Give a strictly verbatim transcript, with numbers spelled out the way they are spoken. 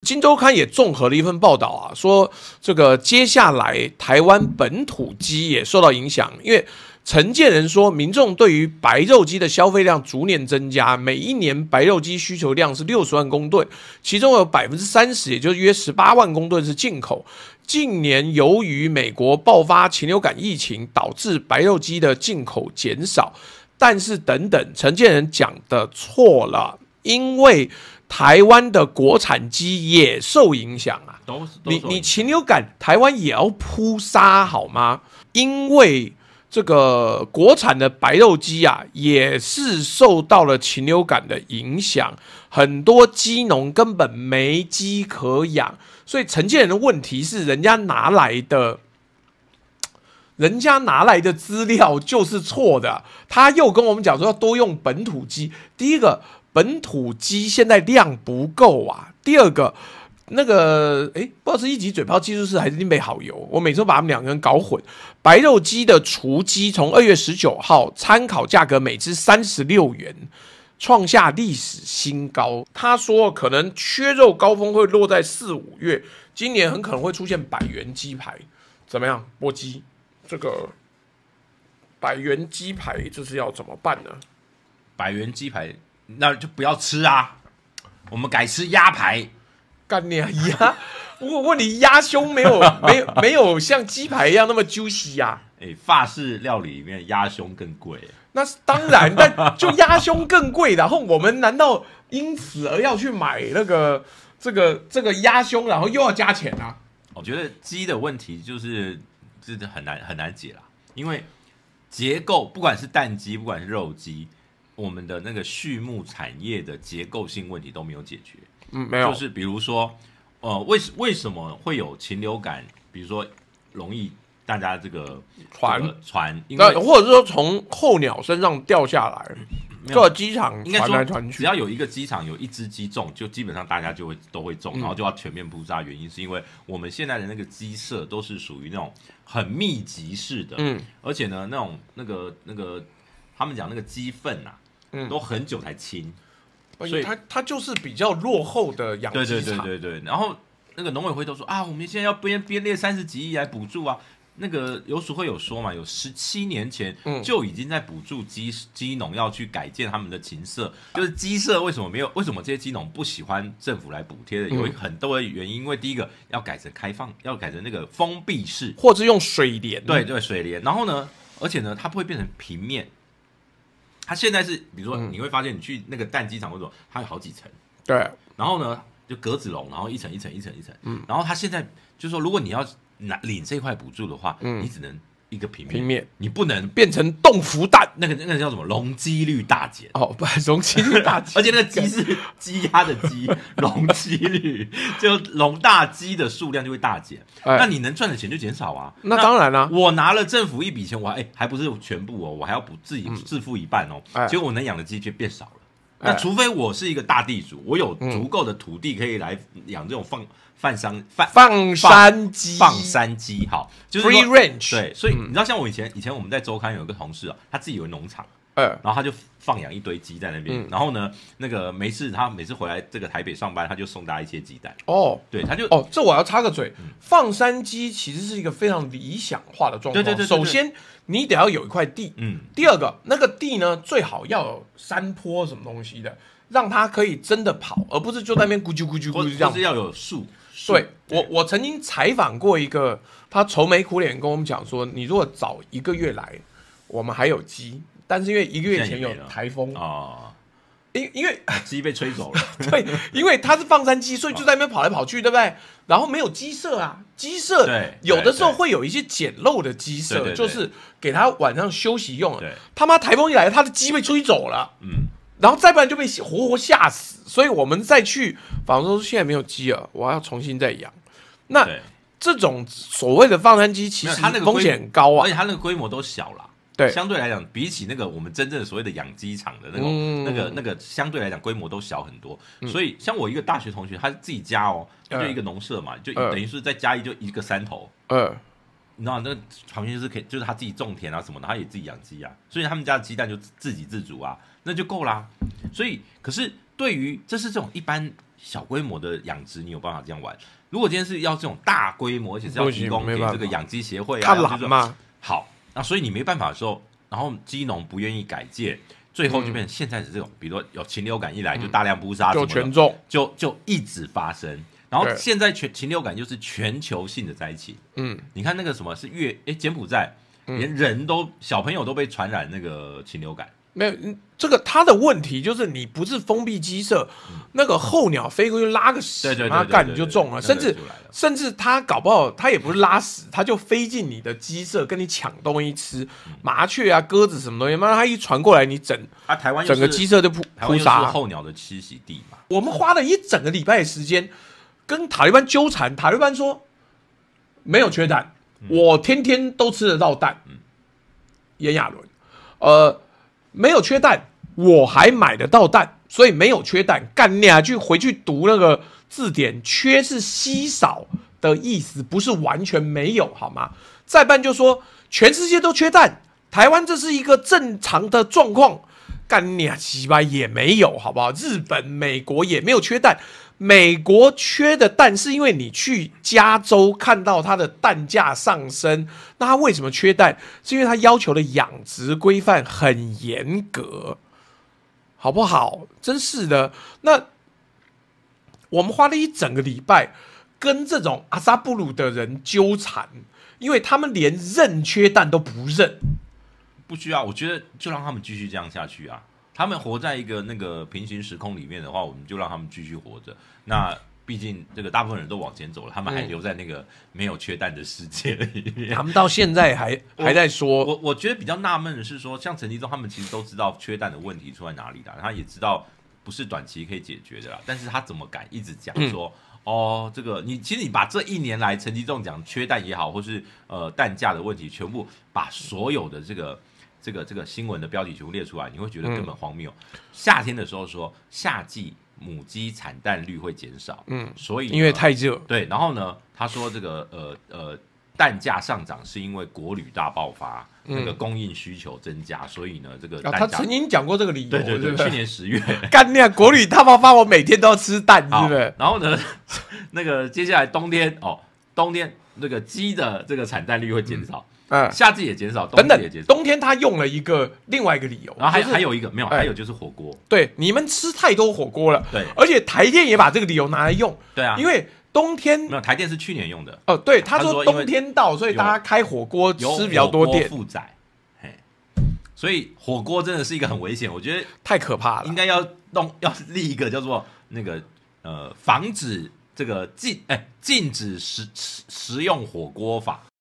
金周刊也综合了一份报道啊，说这个接下来台湾本土鸡也受到影响，因为陈建仁说，民众对于白肉鸡的消费量逐年增加，每一年白肉鸡需求量是六十万公吨，其中有百分之三十，也就是约十八万公吨是进口。近年由于美国爆发禽流感疫情，导致白肉鸡的进口减少。但是等等，陈建仁讲的错了，因为台湾的国产鸡也受影响啊。 都都你你禽流感，台湾也要扑杀好吗？因为这个国产的白肉鸡啊，也是受到了禽流感的影响，很多鸡农根本没鸡可养，所以陈建仁的问题是，人家拿来的。人家拿来的资料就是错的，他又跟我们讲说要多用本土鸡。第一个，本土鸡现在量不够啊；第二个，那个哎，不知道是一级嘴炮技术师还是林北好油，我每次都把他们两个人搞混。白肉鸡的雏鸡从二月十九号参考价格每只三十六元，创下历史新高。他说可能缺肉高峰会落在四五月，今年很可能会出现百元鸡排，怎么样？波鸡。这个百元鸡排这是要怎么办呢？ 百元鸡排那就不要吃啊，我们改吃鸭排。 干你啊鸭！我问你，鸭胸没有没有没有像鸡排一样那么 juicy 呀、啊？ 哎、欸，法式料理里面鸭胸更贵。 那是当然，但就鸭胸更贵，然后我们难道因此而要去买那个这个这个鸭胸，然后又要加钱啊？ 我觉得鸡的问题就是。真的很难很难解啦，因为结构不管是蛋鸡，不管是肉鸡，我们的那个畜牧产业的结构性问题都没有解决。 嗯，没有。 就是比如说，呃，为为什么会有禽流感？比如说容易大家这个传、 这个、传，因为或者是说从候鸟身上掉下来。这个机场传来传去， 只要有一个机场有一只鸡中，就基本上大家就会都会中，然后就要全面扑杀。原因是因为我们现在的那个鸡舍都是属于那种很密集式的，嗯，而且呢，那种那个那个他们讲那个鸡粪啊，嗯，都很久才清， 所以它它就是比较落后的养鸡场。 对对对对对。然后那个农委会都说啊，我们现在要编编列三十几亿来补助啊。那个游淑慧有说嘛，有十七年前就已经在补助鸡鸡农要去改建他们的禽舍，就是鸡舍为什么没有？为什么这些鸡农不喜欢政府来补贴的？有很多的原因，因为第一个要改成开放，要改成那个封闭式， 或者用水帘， 对对水帘。然后呢，而且呢，它不会变成平面。它现在是，比如说你会发现，你去那个蛋鸡场或者它有好几层， 对。 然后呢，就格子笼，然后一层一层一层一层，嗯。然后它现在就是说，如果你要拿领这块补助的话，嗯，你只能一个平面， 平面， 你不能变成冻福蛋， 那个那个叫什么？容积率大减哦，不，容积率大减， 而且那个鸡是鸡鸭的鸡，容积率就容大鸡的数量就会大减，哎，那你能赚的钱就减少啊。 那当然啦，啊， 我拿了政府一笔钱，我还哎还不是全部哦，我还要补自己自付一半哦，嗯，结果我能养的鸡却变少了。那除非我是一个大地主，我有足够的土地可以来养这种放放山放放山鸡， 放山鸡，好，就是 free range。 对，所以你知道，像我以前以前我们在周刊有一个同事啊，他自己有农场，嗯，然后他就放养一堆鸡在那边，嗯，然后呢，那个没事，他每次回来这个台北上班，他就送大家一些鸡蛋。哦，对，他就哦，这我要插个嘴，嗯，放山鸡其实是一个非常理想化的状况。对对 对, 对, 对, 对，首先你得要有一块地，嗯，第二个那个地呢最好要有山坡什么东西的，让它可以真的跑，而不是就在那边咕啾咕啾咕啾这样。 或是要有树。 对，我我曾经采访过一个，他愁眉苦脸跟我们讲说，你如果早一个月来，我们还有鸡，但是因为一个月前有台风啊，因因为鸡被吹走了， 对，因为它是放山鸡，所以就在那边跑来跑去，对不对？然后没有鸡舍啊，鸡舍有的时候会有一些简陋的鸡舍，就是给他晚上休息用的。他妈台风一来，他的鸡被吹走了，嗯。然后再不然就被活活吓死，所以我们再去访问说现在没有鸡了，我要重新再养。那这种所谓的放山鸡，其实它那个风险很高啊， 而且它那个规模都小啦。对，相对来讲，比起那个我们真正的所谓的养鸡场的那种、嗯、那个那个，相对来讲规模都小很多。嗯、所以像我一个大学同学，他自己家哦，他就一个农舍嘛，就等于是在嘉义就一个山头。嗯。你知道那旁边就是可以，就是他自己种田啊什么的，他也自己养鸡啊，所以他们家的鸡蛋就自给自足啊，那就够啦。所以，可是对于这是这种一般小规模的养殖，你有办法这样玩。如果今天是要这种大规模，而且是要提供给这个养鸡协会啊， 看懒嘛。 好，那所以你没办法的时候，然后基农不愿意改建，最后就变成现在是这种，嗯、比如说有禽流感一来就大量扑杀， 就全中， 就就一直发生。然后现在全禽流感就是全球性的灾情。嗯，你看那个什么是越哎柬埔寨，连人都、嗯、小朋友都被传染那个禽流感。 没有，这个他的问题就是你不是封闭鸡舍，嗯、那个候鸟飞过去拉个屎，妈干你就中了，甚至甚至他搞不好他也不是拉屎，他就飞进你的鸡舍跟你抢东西吃，嗯、麻雀啊、鸽子什么东西，妈他一传过来，你整啊台湾整个鸡舍就扑扑杀， 候鸟的栖息地嘛。 我们花了一整个礼拜的时间跟塔利班纠缠，塔利班说没有缺蛋，嗯、我天天都吃得到蛋。嗯，炎亚纶，呃。没有缺蛋，我还买得到蛋，所以没有缺蛋。干你啊！去回去读那个字典，缺是稀少的意思，不是完全没有，好吗？再办就说全世界都缺蛋，台湾这是一个正常的状况。干你啊！鸡巴也没有，好不好？日本、美国也没有缺蛋。美国缺的蛋是因为你去加州看到它的蛋价上升，那它为什么缺蛋？是因为它要求的养殖规范很严格，好不好？真是的。那我们花了一整个礼拜跟这种阿萨布鲁的人纠缠，因为他们连认缺蛋都不认。 不需要，我觉得就让他们继续这样下去啊。他们活在一个那个平行时空里面的话，我们就让他们继续活着。那毕竟这个大部分人都往前走了，他们还留在那个没有缺蛋的世界里面。 嗯、他们到现在还还在说。 我我觉得比较纳闷的是说，像陈吉仲他们其实都知道缺蛋的问题出在哪里的，他也知道不是短期可以解决的啦。但是他怎么敢一直讲说、嗯、哦，这个你其实你把这一年来陈吉仲讲缺蛋也好，或是呃蛋价的问题，全部把所有的这个。这个这个新闻的标题全部列出来，你会觉得根本荒谬。嗯、夏天的时候说夏季母鸡产蛋率会减少，嗯，所以因为太热， 对。然后呢，他说这个呃呃蛋价上涨是因为国旅大爆发，嗯、那个供应需求增加，所以呢这个蛋价、 啊、他曾经讲过这个理由， 对对对，是是去年十月干那国旅大爆发，我每天都要吃蛋，是不是？ 然后呢，那个接下来冬天哦，冬天那个鸡的这个产蛋率会减少。嗯嗯，夏季也减少，冬季也减少。 冬天他用了一个另外一个理由， 然后还、 就是、 还有一个没有，还有就是火锅。 对，你们吃太多火锅了。 对， 而且台电也把这个理由拿来用。 对啊， 因为冬天没有台电是去年用的。 哦，对，他说冬天到，所以大家开火锅吃比较多电。 负载，嘿，所以火锅真的是一个很危险，我觉得太可怕了。 应该要弄要立一个叫做那个呃防止这个禁哎禁止食食食用火锅法。